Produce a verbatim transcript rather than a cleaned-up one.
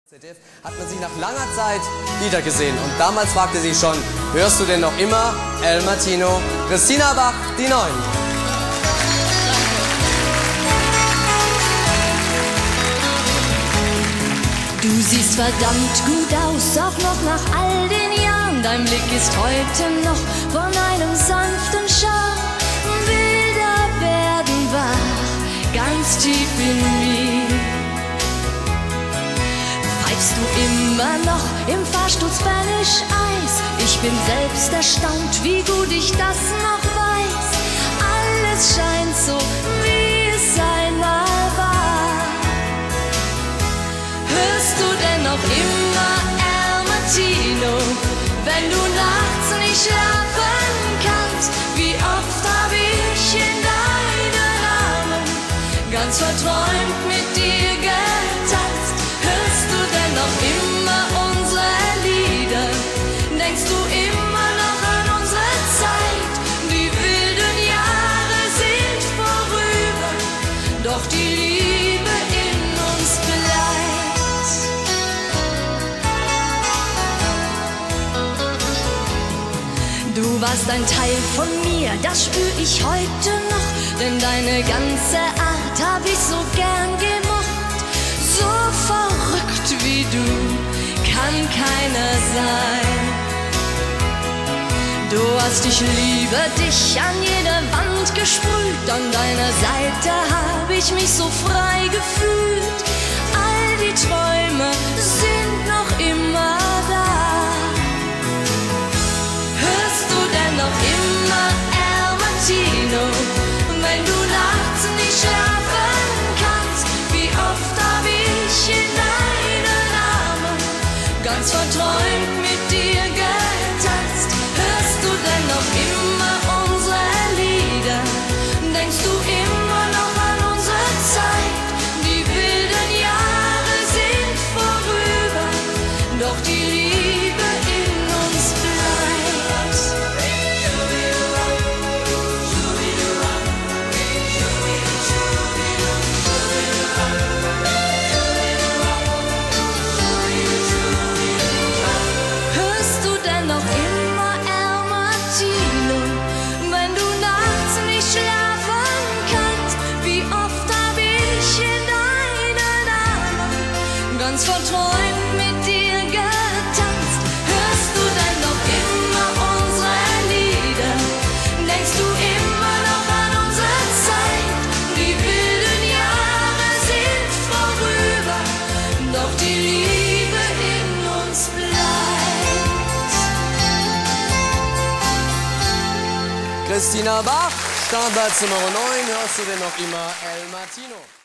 Z D F hat man sich nach langer Zeit wiedergesehen und damals fragte sie schon, hörst du denn noch immer El Mattino? Christina Bach, die Neuen. Du siehst verdammt gut aus, auch noch nach all den Jahren. Dein Blick ist heute noch von einem sanften Charme. Bilder werden wach, ganz tief in mir. Pfeifst du immer noch im Fahrstuhl Spanish Eis? Ich bin selbst erstaunt, wie gut ich das noch weiß. Alles scheint so, wie es einmal war. Hörst du denn noch immer El Mattino, wenn du nachts nicht schlafen kannst? Wie oft hab ich in deinen Armen ganz verträumt mit dir getanzt? Hörst du denn noch immer unsere Lieder? Denkst du immer noch an unsere Zeit? Die wilden Jahre sind vorüber, doch die Liebe in uns bleibt. Du warst ein Teil von mir, das spür ich heute noch, denn deine ganze Art hab ich so gern gemocht. So verrückt wie du kann keiner sein. Du hast ich liebe dich an jede Wand gesprüht, an deiner Seite hab ich mich so frei gefühlt. All die Träume sind noch immer da. Hörst du denn noch immer El Mattino, wenn du nachts nicht schlafen kannst? Wie oft hab ich in deinen Armen ganz verträumt mit dir getanzt? Hörst du denn noch immer unsere Lieder? Denkst du immer noch an unsere Zeit? Die wilden Jahre sind vorüber, doch die Liebe in uns bleibt. Hörst du denn noch immer El Mattino, wenn du nachts nicht schlafen kannst? Wie oft hab ich in deinen Armen ganz verträumt mit dir getanzt? Hörst du denn noch immer unsere Lieder? Denkst du immer noch an unsere Zeit? Die wilden Jahre sind vorüber, doch die Liebe in uns bleibt. Christina Bach, Standard Nummer neun, hörst du denn noch immer El Mattino?